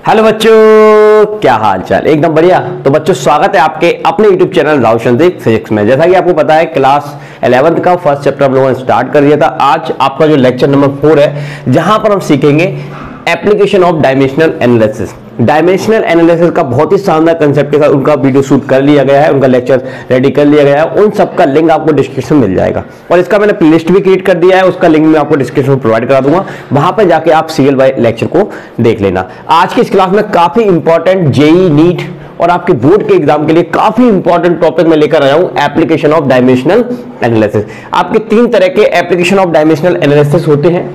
Hello बच्चों, क्या हाल चाल। एकदम बढ़िया। तो बच्चों स्वागत है आपके अपने YouTube channel Rahul Sandeep physics में। जैसा कि आपको पता है क्लास 11th का फर्स्ट चैप्टर हम लोगों ने स्टार्ट कर दिया था। आज आपका जो लेक्चर नंबर 4 है, जहां पर हम सीखेंगे application of dimensional analysis. Dimensional analysis का बहुत ही शानदार कंसेप्ट के साथ उनका वीडियो शूट कर लिया गया है, उनका लेक्चर रेडी कर लिया गया है। उन सबका लिंक आपको डिस्क्रिप्शन में मिल जाएगा और इसका मैंने प्लेलिस्ट भी क्रिएट कर दिया है, उसका लिंक मैं आपको डिस्क्रिप्शन में प्रोवाइड करा दूंगा। वहां पर जाके आप सीरियल बाय लेक्चर को देख लेना। आज की इस क्लास में काफी इंपॉर्टेंट जेई नीट और आपके बोर्ड के एग्जाम के लिए काफी इंपॉर्टेंट टॉपिक में लेकर आया हूं, एप्लीकेशन ऑफ डायमेंशनल एनालिसिस। आपके 3 तरह के एप्लीकेशन ऑफ डायमेंशनल एनालिसिस होते हैं,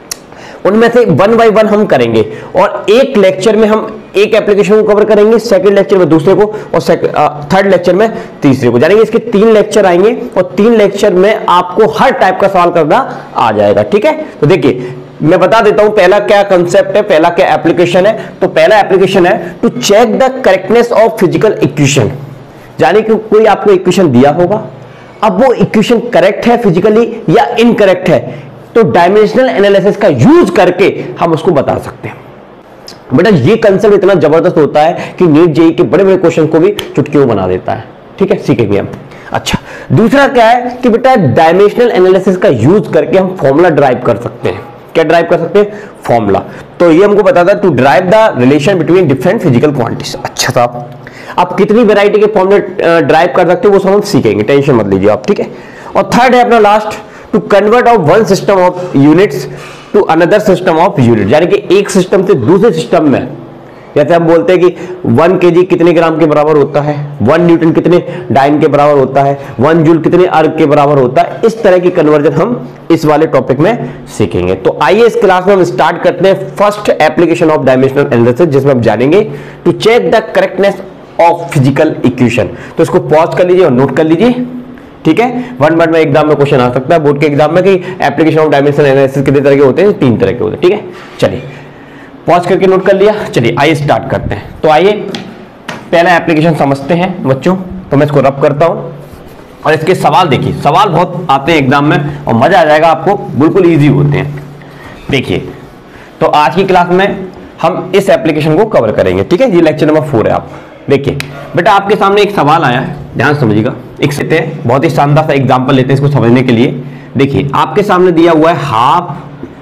उनमें से 1 बाय 1 हम करेंगे और एक लेक्चर में हम एक एप्लीकेशन को कवर करेंगे, सेकंड लेक्चर में दूसरे को और थर्ड लेक्चर में तीसरे को। जानेंगे इसके 3 लेक्चर आएंगे और 3 लेक्चर में आपको हर टाइप का सवाल करना आ जाएगा। ठीक है, तो देखिए मैं बता देता हूं पहला क्या कंसेप्ट है, पहला क्या एप्लीकेशन है। तो पहला एप्लीकेशन है to check the correctness of physical equation. यानी कि कोई आपको इक्वेशन दिया होगा, अब वो इक्वेशन करेक्ट है फिजिकली या इनकरेक्ट है, तो डायमेंशनल एनालिसिस का यूज करके हम उसको बता सकते हैं। बेटा ये कंसेप्ट इतना जबरदस्त होता है कि नीट जेई के बड़े बड़े क्वेश्चन को भी चुटकियों बना देता है। ठीक है, सीखेंगे हम। अच्छा, दूसरा क्या है कि बेटा डायमेंशनल एनालिसिस का यूज करके हम फॉर्मूला ड्राइव कर सकते हैं। क्या ड्राइव कर सकते हैं? फॉर्मूला। तो ये हमको बताता है to drive the relation between different physical quantities. अच्छा साहब, आप कितनी वेराइटी के फॉर्मूले ड्राइव कर सकते हो वो सब हम सीखेंगे, टेंशन मत लीजिए आप। ठीक है, और थर्ड है अपना last, to convert of one system of units to another system of unit. यानी कि एक सिस्टम से दूसरे सिस्टम में, जैसे हम बोलते हैं कि 1 kg कितने ग्राम के बराबर होता है, 1 न्यूटन कितने डाइन के बराबर होता है, 1 जूल कितने अर्ग के बराबर होता है। इस तरह की कन्वर्जन हम इस वाले टॉपिक में सीखेंगे। तो आइए इस क्लास में हम स्टार्ट करते हैं first application of dimensional analysis, जिसमें हम जानेंगे to check the correctness of physical equation. तो इसको पॉज कर लीजिए और नोट कर लीजिए। ठीक है, 1 वर्ड में एग्जाम में क्वेश्चन आ सकता है बोर्ड के एग्जाम में कि एप्लीकेशन ऑफ डायमेंशनल एनालिसिस कितने तरह के होते हैं? 3 तरह के होते हैं। ठीक है, चलिए पॉज करके नोट कर लिया। चलिए आइए स्टार्ट करते हैं। तो आइए पहला एप्लीकेशन समझते हैं बच्चों। तो मैं इसको रब करता हूं और इसके सवाल देखिए, सवाल बहुत आते हैं एग्जाम में और मजा आ जाएगा आपको, बिल्कुल ईजी होते हैं। देखिए, तो आज की क्लास में हम इस एप्लीकेशन को कवर करेंगे। ठीक है, ये लेक्चर नंबर 4 है। आप देखिए बेटा, आपके सामने एक सवाल आया है, ध्यान समझिएगा। एक लेते हैं, बहुत ही शानदार सा एग्जांपल लेते हैं इसको समझने के लिए। देखिए आपके सामने दिया हुआ है half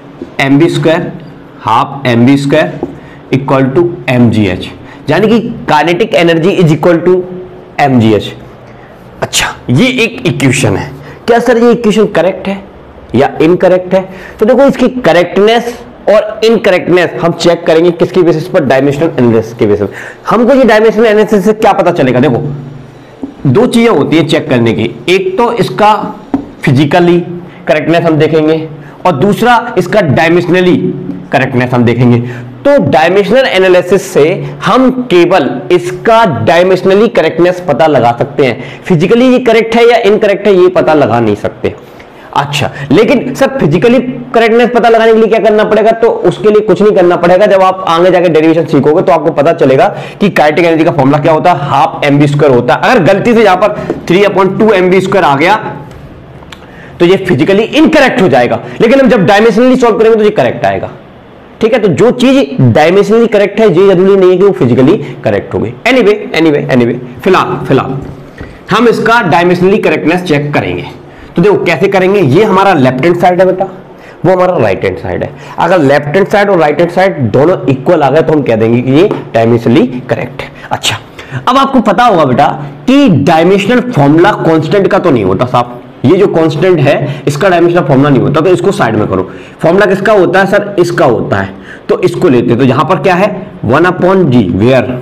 M B square equal to mgh, यानी कि kinetic energy is equal to mgh। अच्छा, ये एक इक्वेशन है। क्या सर ये इक्वेशन करेक्ट है या इनकरेक्ट है? तो देखो इसकी करेक्टनेस और इनकरेक्टनेस हम चेक करेंगे किसके बेसिस पर? डायमेंशनल एनालिसिस के बेसिस। हमको ये डायमेंशनल एनालिसिस से क्या पता चलेगा? देखो 2 चीजें होती है चेक करने की, एक तो इसका फिजिकली करेक्टनेस हम देखेंगे और दूसरा इसका डायमेंशनली करेक्टनेस हम देखेंगे। तो डायमेंशनल एनालिसिस से हम केवल इसका डायमेंशनली करेक्टनेस पता लगा सकते हैं, फिजिकली ये करेक्ट है या इनकरेक्ट है ये पता लगा नहीं सकते। अच्छा, लेकिन सर फिजिकली करेक्टनेस पता लगाने के लिए क्या करना पड़ेगा? तो उसके लिए कुछ नहीं करना पड़ेगा। जब आप आगे जाके डेरिवेशन सीखोगे तो आपको पता चलेगा कि काइनेटिक एनर्जी का फॉर्मूला क्या होता है, हाफ एम बी स्क्वायर होता है। अगर गलती से यहां पर 3/2 एम बी स्क्वायर आ गया तो ये फिजिकली इनकरेक्ट हो जाएगा, लेकिन हम जब डायमेंशनली सॉल्व करेंगे तो ये करेक्ट आएगा। ठीक है, तो जो चीज डायमेंशनली करेक्ट है ये जरूरी नहीं है कि वो फिजिकली करेक्ट होगी। एनीवे फिलहाल हम इसका डायमेंशनली करेक्टनेस चेक करेंगे। तो देखो कैसे करेंगे, ये हमारा लेफ्ट हैंड साइड है बेटा, वो हमारा राइट हैंड साइड है। अगर लेफ्ट हैंड साइड और राइट हैंड साइड दोनों इक्वल आ गए तो हम कह देंगे कि ये डायमेंशनली करेक्ट है। अच्छा, अब आपको पता होगा बेटा कि डायमेंशनल फॉर्मूला कांस्टेंट का तो नहीं होता साहब। ये जो कांस्टेंट है इसका डायमेंशनल फॉर्मूला नहीं होता, तो इसको साइड में करो। फॉर्मूला किसका होता है सर? इसका होता है, तो इसको लेते हैं। तो यहां पर क्या है 1/g, where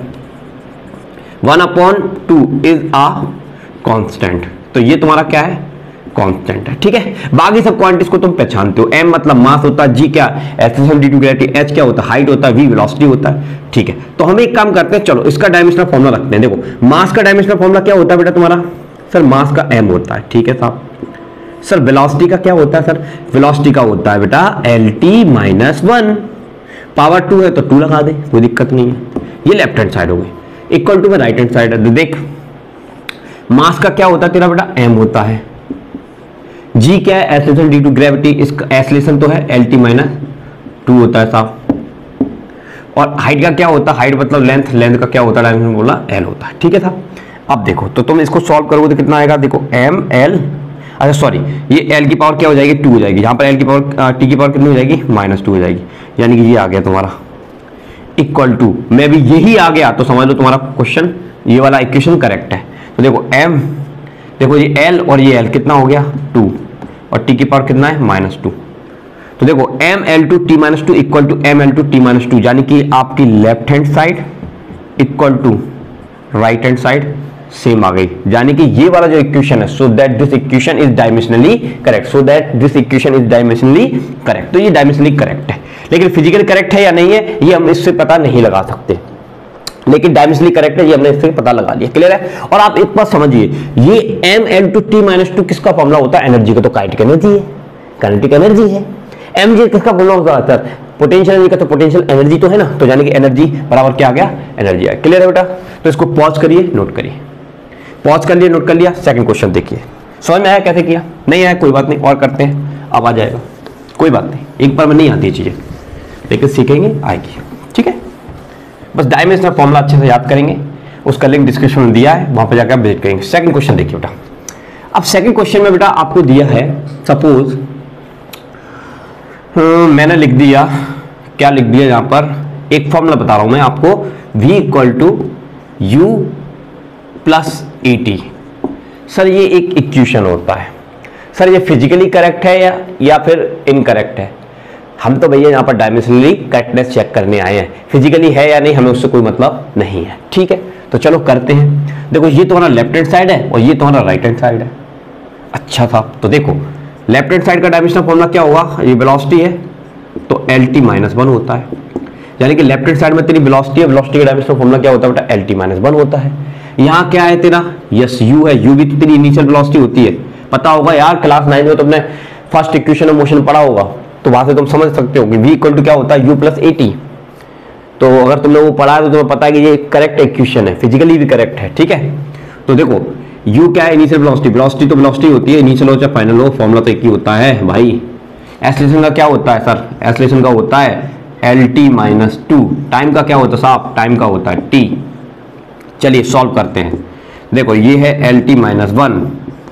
1/2 is a constant. तो ये तुम्हारा क्या है? कांस्टेंट है। ठीक है, बाकी सब क्वांटिटीज को तुम पहचानते हो। m मतलब मास होता है, g क्या acceleration due to gravity, h क्या होता है हाइट होता है, v वेलोसिटी होता है। ठीक है, तो हम एक काम करते हैं, चलो इसका डायमेंशनल फॉर्मूला रखते हैं। देखो मास का डायमेंशनल फॉर्मूला क्या होता है बेटा तुम्हारा? सर मास का m होता है। ठीक है साहब, सर वेलोसिटी का क्या होता है? सर वेलोसिटी का होता है बेटा LT-1, पावर 2 है तो 2 लगा दे, कोई दिक्कत नहीं है। ये लेफ्ट हैंड साइड हो गई, इक्वल टू में राइट हैंड साइड है। देख मास का क्या होता है तेरा बेटा? m होता है। g क्या है? एक्सेलरेशन ड्यू टू ग्रेविटी, इसका एक्सेलरेशन तो है LT-2 होता है साहब। और हाइट का क्या होता है, हाइट मतलब लेंथ, लेंथ का क्या होता है डायमेंशन बोला एल होता है, ठीक है था। अब देखो तो तुम इसको सॉल्व करोगे तो कितना आएगा, देखो एम एल, अच्छा सॉरी ये एल की पावर क्या हो जाएगी 2 हो जाएगी, यहाँ पर एल की पावर टी की पावर कितनी हो जाएगी -2 हो जाएगी, यानी कि ये आ गया तुम्हारा इक्वल टू, मैं भी यही आ गया तो समझ लो तुम्हारा क्वेश्चन ये वाला इक्वेशन करेक्ट है। तो देखो एम, देखो ये एल और ये एल कितना हो गया 2 और टी की पावर कितना है -2, तो देखो M L two T -2 equal to M L two T -2, यानी कि आपकी left hand side equal to right hand side same आ गई, यानी कि ये वाला जो इक्वेशन है, so that this equation is dimensionally correct, so that this equation is dimensionally correct. तो ये डायमेंशनली करेक्ट है, लेकिन फिजिकली करेक्ट है या नहीं है ये हम इससे पता नहीं लगा सकते, लेकिन डायमेंशनली करेक्ट है ये हमने इससे पता लगा लिया, क्लियर है। और आप एक बात समझिए, ये एम एल टू टी -2 किसका फॉर्मूला होता है, एनर्जी का, तो काइनेटिक एनर्जी है, काइनेटिक एनर्जी है। एम जी किसका फॉर्मूला होता है सर, पोटेंशियल एनर्जी का, तो पोटेंशियल एनर्जी तो है ना, तो यानी कि एनर्जी बराबर क्या आ गया, एनर्जी आ गया, क्लियर है बेटा। तो इसको पॉज करिए, नोट करिए, पॉज कर लिया, नोट कर लिया। सेकंड क्वेश्चन देखिए, समझ में आया कैसे किया, नहीं आया कोई बात नहीं, और करते हैं, अब आ जाएगा कोई बात नहीं, एक बार में नहीं आती है चीजें, लेकिन सीखेंगे आएगी, ठीक है। बस डायमेंशनल फॉर्मूला अच्छे से याद करेंगे, उसका लिंक डिस्क्रिप्शन में दिया है, वहां पर जाकर विजिट करेंगे। सेकंड क्वेश्चन देखिए बेटा, अब सेकंड क्वेश्चन में बेटा आपको दिया है, सपोज मैंने लिख दिया, क्या लिख दिया यहां पर, एक फॉर्मूला बता रहा हूं मैं आपको, v equal to U plus A T. Sir ये एक इक्वेशन होता है, सर ये फिजिकली करेक्ट है या फिर इनकरेक्ट है, हम तो भैया यहाँ पर डायमेंशनली करेक्टनेस चेक करने आए हैं, फिजिकली है या नहीं हमें उससे कोई मतलब नहीं है, ठीक है। तो चलो करते हैं, देखो ये तुम्हारा लेफ्ट हैंड साइड है और ये तुम्हारा राइट हैंड साइड है, अच्छा था। तो देखो लेफ्ट हैंड साइड का डायमेंशनल फॉर्मूला क्या होगा, ये वेलोसिटी है तो एल टी -1 होता है, यानी कि लेफ्ट हैंड साइड में तेरी वेलोसिटी है, वेलोसिटी का डायमेंशनल फॉर्मूला क्या होता है बेटा, एल टी -1 होता है। यहाँ क्या है तेरा, यस यू है, यू भी तो तेरी इनिशियल वेलोसिटी होती है, पता होगा यार क्लास 9 में तुमने फर्स्ट इक्वेशन ऑफ मोशन पढ़ा होगा, तो वहां से तुम समझ सकते हो कि v इक्वल टू क्या होता है, u प्लस ए टी। तो अगर तुमने वो पढ़ा है तो तुम्हें पता है कि ये करेक्ट इक्वेशन है, फिजिकली भी करेक्ट है, ठीक है। तो देखो u क्या है, इनिशियल वेलोसिटी, वेलोसिटी तो वेलोसिटी होती है, इनिशियल हो चाहे फाइनल हो, फॉर्मूला तो एक ही होता है भाई। एक्सेलरेशन का क्या होता है सर, एक्सेलरेशन का होता है एल टी -2, टाइम का क्या होता है साहब, टाइम का होता है t। चलिए सॉल्व करते हैं, देखो ये है एल टी -1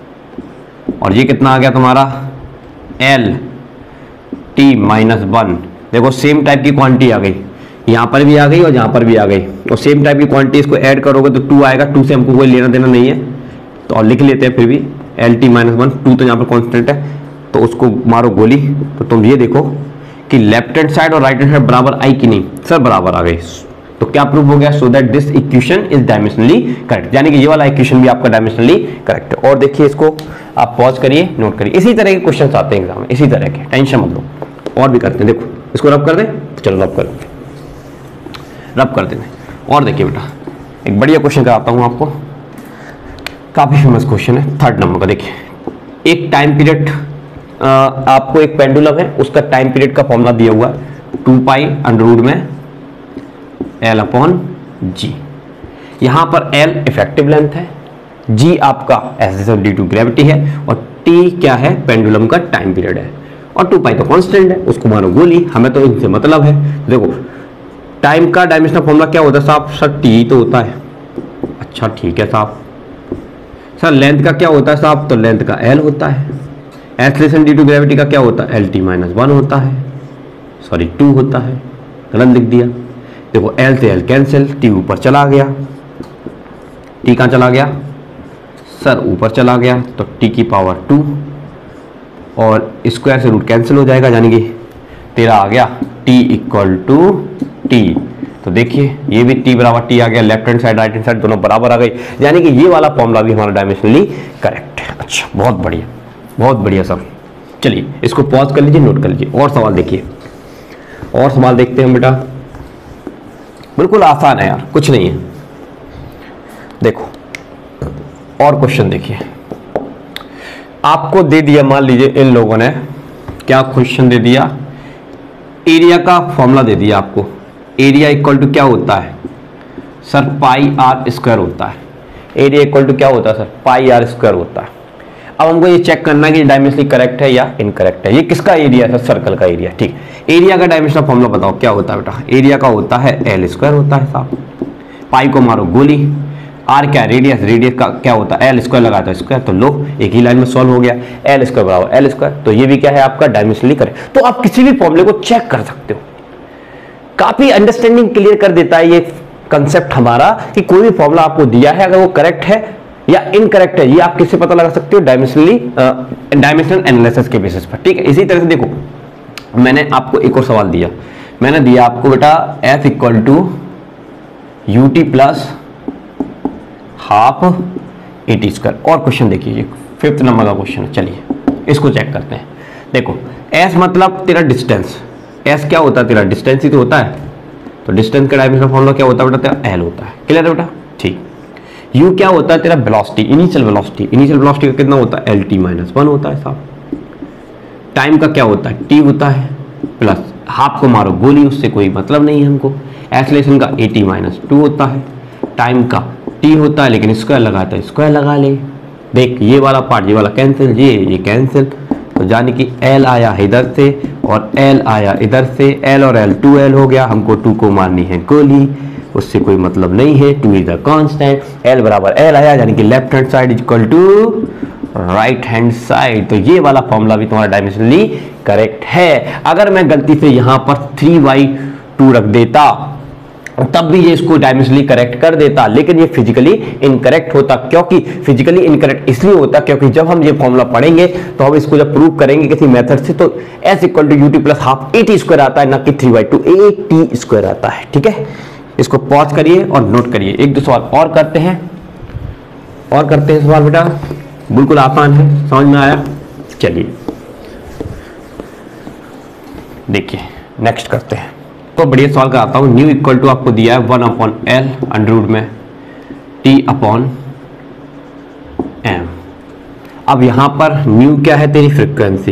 और ये कितना आ गया तुम्हारा एल टी -1, देखो सेम टाइप की क्वांटिटी आ गई, यहाँ पर भी आ गई और यहाँ पर भी आ गई, और सेम टाइप की क्वांटिटी इसको ऐड करोगे तो 2 आएगा, 2 से हमको कोई लेना देना नहीं है, तो और लिख लेते हैं फिर भी एल टी -1, 2 तो यहाँ पर कॉन्स्टेंट है, तो उसको मारो गोली। तो तुम ये देखो कि लेफ्ट हैंड साइड और राइट हैंड साइड बराबर आई कि नहीं, सर बराबर आ गई, तो क्या प्रूव हो गया, so that this equation is dimensionally correct, यानी कि ये वाला इक्वेशन भी आपका डायमेंशनली करेक्ट है। और देखिए इसको आप पॉज करिए, नोट करिए, इसी तरह के क्वेश्चन आते हैं एग्जाम में, इसी तरह के, टेंशन मत लो। और भी करते हैं, देखो इसको रब कर दें, तो चलो रब कर देते हैं। और देखिए बेटा एक बढ़िया क्वेश्चन कराता हूँ आपको, काफी फेमस क्वेश्चन है, 3rd नंबर का। देखिए एक टाइम पीरियड, आपको एक पेंडुलम है, उसका टाइम पीरियड का फॉर्मूला दिया हुआ है 2 पाई अंडर में L अपॉन जी। यहां पर L इफेक्टिव लेंथ है, G आपका एक्सेलरेशन ड्यू टू ग्रेविटी है, और T क्या है, पेंडुलम का टाइम पीरियड है, और 2 पाई तो कांस्टेंट है, उसको मानो गोली, हमें तो इनसे मतलब है। देखो टाइम का डायमेंशनल फॉर्मूला क्या होता है साहब, सर T तो होता है, अच्छा ठीक है साहब। सर लेंथ का क्या होता है साहब, तो लेंथ का L होता है। एक्सेलरेशन ड्यू टू ग्रेविटी का क्या होता है, LT -1 होता है, सॉरी 2 होता है, गलत लिख दिया। देखो L से L कैंसिल, T ऊपर चला गया, T कहाँ चला गया सर, ऊपर चला गया, तो T की पावर 2 और स्क्वायर से रूट कैंसिल हो जाएगा, यानी कि तेरा आ गया T इक्वल टू T। तो देखिए ये भी T बराबर T आ गया, left hand side right hand side दोनों बराबर आ गई, यानी कि ये वाला फॉर्मूला भी हमारा डायमेंशनली करेक्ट है। अच्छा बहुत बढ़िया, बहुत बढ़िया सर। चलिए इसको पॉज कर लीजिए, नोट कर लीजिए, और सवाल देखिए, और सवाल देखते हैं बेटा, बिल्कुल आसान है यार, कुछ नहीं है। देखो और क्वेश्चन देखिए, आपको दे दिया, मान लीजिए इन लोगों ने क्या क्वेश्चन दे दिया, एरिया का फॉर्मूला दे दिया आपको, एरिया इक्वल टू क्या होता है सर, पाई आर स्क्वायर होता है। एरिया इक्वल टू क्या होता है सर, पाई आर स्क्वायर होता है। अब हमको ये चेक करना है कि डायमेंशनली करेक्ट है या इनकरेक्ट है। ये किसका एरिया है? सर्कल का एरिया। ठीक, एरिया का डायमेंशनल फॉर्मूला बताओ क्या होता है बेटा? एरिया का होता है एल स्क्वायर होता है साहब। पाई को मारो गोली, आर क्या है? रेडियस। रेडियस का क्या होता है? एल स्क्वायर लगाता है स्क्वायर, तो लो एक ही लाइन में सॉल्व हो गया। एल स्क्वायर बराबर एल स्क्वायर, तो ये भी क्या है आपका? Dimensionally correct. तो आप किसी भी फॉर्मूले को चेक कर सकते हो, काफी अंडरस्टैंडिंग क्लियर कर देता है ये कंसेप्ट हमारा कि कोई भी फॉर्मूला आपको दिया है, अगर वो करेक्ट है या इनकरेक्ट है, ये आप किससे पता लगा सकते हो? डायमेंशनल एनालिसिस के बेसिस पर। ठीक है, इसी तरह से देखो, मैंने आपको एक और सवाल दिया, मैंने दिया आपको बेटा F equal to U T plus half A T square. और क्वेश्चन देखिए, 5th नंबर का क्वेश्चन है, चलिए इसको चेक करते हैं। देखो एस मतलब तेरा डिस्टेंस, एस क्या होता है? तेरा डिस्टेंस ही तो होता है, तो डिस्टेंस का डायमेंशनल फॉर्मूला क्या होता है बेटा? तेरा एल होता है। क्लियर है बेटा? ठीक। यू क्या होता है? तेरा velocity, initial velocity. Initial velocity का कितना होता है? एल टी माइनस 1 होता है साहब। टाइम का क्या होता है? टी होता है, प्लस हाफ को मारो गोली, उससे कोई मतलब नहीं है हमको। एक्सेलरेशन का ए टी माइनस 2 होता है। टाइम का टी होता है, लेकिन स्क्वायर लगाता है, स्क्वायर लगा ले। देख ये वाला पार्ट, ये वाला कैंसिल, ये कैंसिल, तो जाने कि एल आया इधर से और एल आया इधर से, एल और एल 2L हो गया। हमको 2 को मारनी है गोली, उससे कोई मतलब नहीं है। 2 इज अ कांस्टेंट, एल बराबर एल आया, यानी कि left hand side is equal to right hand side. तो ये वाला फॉर्मूला भी तुम्हारा डायमेंशनली करेक्ट है। अगर मैं गलती से यहां पर 3/2 रख देता तब भी ये इसको डायमेंशनली करेक्ट कर देता, लेकिन ये फिजिकली इनकरेक्ट होता। क्योंकि फिजिकली इनकरेक्ट इसलिए होता क्योंकि जब हम ये फॉर्मूला पढ़ेंगे तो हम इसको जब प्रूव करेंगे किसी मेथड से, तो S equal to U T plus half A T square आता है, ना कि 3/2 ए टी स्क्वायर आता है। ठीक है, इसको पॉज करिए और नोट करिए। एक दो सवाल और करते हैं, सवाल बेटा, बिल्कुल आसान है, समझ में आया? चलिए देखिए नेक्स्ट करते हैं। तो बढ़िया सवाल कराता हूं। न्यू इक्वल टू आपको दिया है 1/L अंडर रूट में T/m। अब यहां पर न्यू क्या है? तेरी फ्रीक्वेंसी,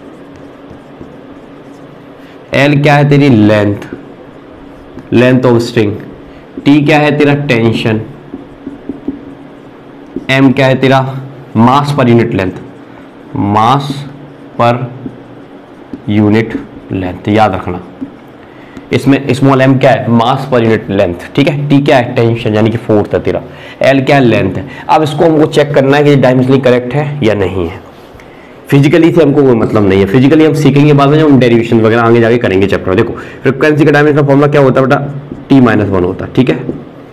L क्या है? तेरी लेंथ ऑफ स्ट्रिंग, T क्या है? तेरा टेंशन, M क्या है? तेरा मास पर यूनिट लेंथ, याद रखना। इसमें स्मॉल m क्या है? मास पर यूनिट लेंथ। ठीक है, T क्या है? टेंशन, यानी कि फोर्स है तेरा। L क्या है? लेंथ है। अब इसको हमको चेक करना है कि डायमेंशनली करेक्ट है या नहीं है। फिजिकली से हमको कोई मतलब नहीं है, फिजिकली हम सीखेंगे बाद में, जब हम डेरिवेशन वगैरह आगे जाके करेंगे चैप्टर। देखो फ्रीक्वेंसी का डायमेंशनल फॉर्मूला क्या होता है बेटा? T-1 होता है। ठीक है,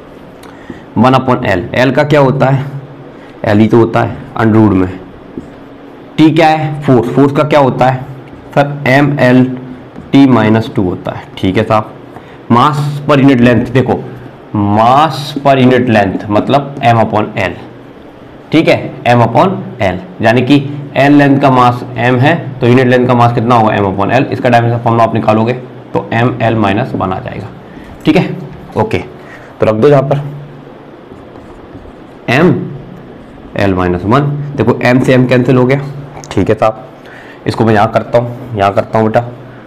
1/L। L का क्या होता है? L ही तो होता है अंडर रूट में। T क्या है? फोर्स का क्या होता है सर? ML T-2 होता है। ठीक है साहब। मास पर यूनिट लेंथ, देखो मास पर यूनिट लेंथ मतलब M/L। ठीक है, M/L, यानी कि L लेंथ का मास M है, तो यूनिट लेंथ का मास कितना होगा? M/L। इसका डायमेंशन फॉर्मूला आप निकालोगे तो ML-1 आ जाएगा। ठीक है, ओके, तो रख दो जहां पर ML-1। देखो M से M कैंसिल हो गया। ठीक है साहब, इसको मैं यहाँ करता हूँ बेटा।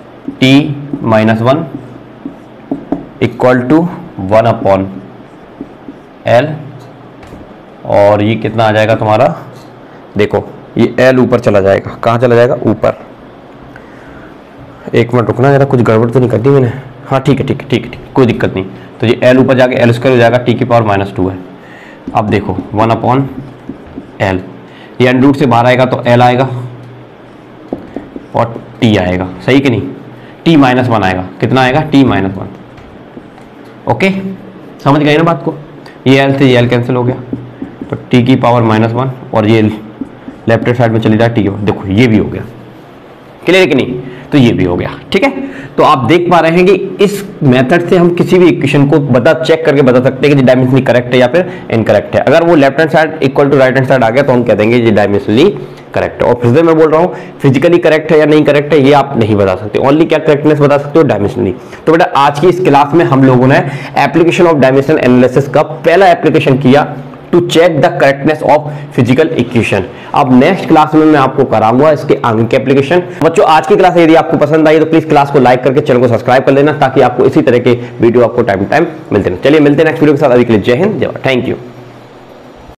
T-1 इक्वल टू 1/L, और ये कितना आ जाएगा तुम्हारा? देखो ये L ऊपर चला जाएगा, कहाँ चला जाएगा? ऊपर। एक मिनट रुकना जरा, कुछ गड़बड़ तो नहीं कर दी मैंने? हाँ ठीक है, कोई दिक्कत नहीं। तो ये L ऊपर जाके L स्क्वायर हो जाएगा, T⁻2 है। अब देखो 1/L, ये अंडर रूट से बाहर आएगा तो L आएगा और T आएगा, सही कि नहीं? T-1 आएगा, कितना आएगा? T-1। ओके, समझ गए ना बात को? ये L से ये L कैंसिल हो गया, तो T⁻1 और ये लेफ्ट हैंड साइड में चली जाए T। देखो ये भी हो गया, क्लियर कि नहीं? तो ये भी हो गया। ठीक है, तो आप देख पा रहे हैं कि इस मेथड से हम किसी भी इक्वेशन को चेक करके बता सकते हैं कि डायमेंशनली करेक्ट है या फिर इनकरेक्ट है। अगर वो left hand side equal to right hand side आ गया तो हम कह देंगे ये डायमेंशनली करेक्ट है। और फिर से मैं बोल रहा हूँ, फिजिकली करेक्ट है या नहीं करेक्ट है ये आप नहीं बता सकते, ओनली क्या करेक्टनेस बता सकते हो? डायमेंशनली। तो बेटा आज की इस क्लास में हम लोगों ने एप्लीकेशन ऑफ डायमेंशनल एनालिसिस का पहला एप्लीकेशन किया to check the correctness of physical equation. अब नेक्स्ट क्लास में मैं आपको कराऊंगा इसके आगे के एप्लीकेशन। बच्चों आज की क्लास यदि आपको पसंद आई तो प्लीज क्लास को लाइक करके चैनल को सब्सक्राइब कर लेना, ताकि आपको इसी तरह के वीडियो आपको टाइम मिलते रहे। चलिए मिलते हैं नेक्स्ट वीडियो के साथ। अभी के लिए जय हिंद, जय भारत, थैंक यू।